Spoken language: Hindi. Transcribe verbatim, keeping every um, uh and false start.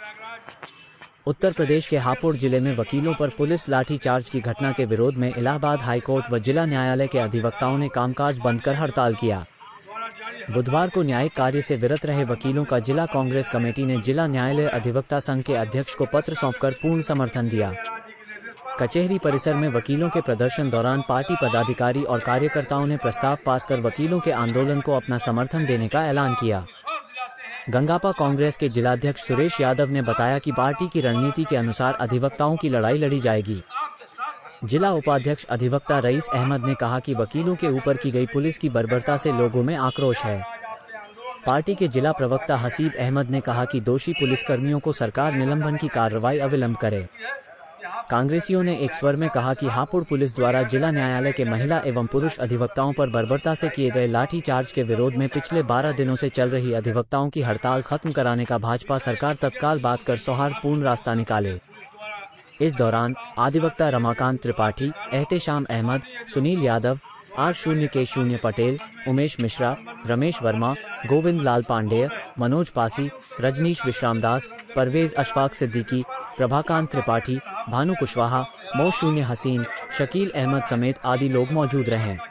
उत्तर प्रदेश के हापुड़ जिले में वकीलों पर पुलिस लाठीचार्ज की घटना के विरोध में इलाहाबाद हाईकोर्ट व जिला न्यायालय के अधिवक्ताओं ने कामकाज बंद कर हड़ताल किया। बुधवार को न्यायिक कार्य से विरत रहे वकीलों का जिला कांग्रेस कमेटी ने जिला न्यायालय अधिवक्ता संघ के अध्यक्ष को पत्र सौंपकर पूर्ण समर्थन दिया। कचहरी परिसर में वकीलों के प्रदर्शन दौरान पार्टी पदाधिकारी और कार्यकर्ताओं ने प्रस्ताव पास कर वकीलों के आंदोलन को अपना समर्थन देने का ऐलान किया। गंगापा कांग्रेस के जिलाध्यक्ष सुरेश यादव ने बताया कि पार्टी की रणनीति के अनुसार अधिवक्ताओं की लड़ाई लड़ी जाएगी। जिला उपाध्यक्ष अधिवक्ता रईस अहमद ने कहा कि वकीलों के ऊपर की गई पुलिस की बर्बरता से लोगों में आक्रोश है। पार्टी के जिला प्रवक्ता हसीब अहमद ने कहा कि दोषी पुलिसकर्मियों को सरकार निलंबन की कार्रवाई अविलंब करे। कांग्रेसियों ने एक स्वर में कहा कि हापुड़ पुलिस द्वारा जिला न्यायालय के महिला एवं पुरुष अधिवक्ताओं पर बर्बरता से किए गए लाठीचार्ज के विरोध में पिछले बारह दिनों से चल रही अधिवक्ताओं की हड़ताल खत्म कराने का भाजपा सरकार तत्काल बात कर सौहार्दपूर्ण रास्ता निकाले। इस दौरान अधिवक्ता रमाकांत त्रिपाठी, एहतेशाम अहमद, सुनील यादव, आर शून्य के शून्य पटेल, उमेश मिश्रा, रमेश वर्मा, गोविंद लाल पांडेय, मनोज पासी, रजनीश विश्रामदास, परवेज अशफाक सिद्दीकी, प्रभाकांत त्रिपाठी, भानु कुशवाहा, मो शून्य हसीन, शकील अहमद समेत आदि लोग मौजूद रहे।